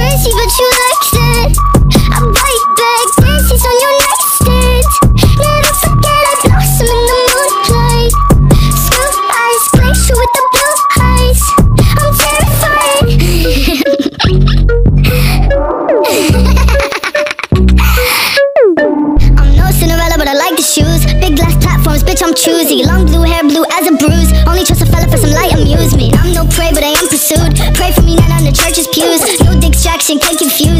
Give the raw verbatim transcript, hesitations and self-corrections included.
Daisy, but you liked it. I bite back, daisies on your nightstand. Never forget I blossom in the moonlight. Screw eyes, glacier with the blue eyes. I'm terrified. I'm no Cinderella, but I like the shoes. Big glass platforms, bitch, I'm choosy. Long blue hair, blue as a bruise. Only trust a fella for some light amusement. I'm no prey, but I am pursued. Pray for me, not on the church's pews. No distraction, can't confuse.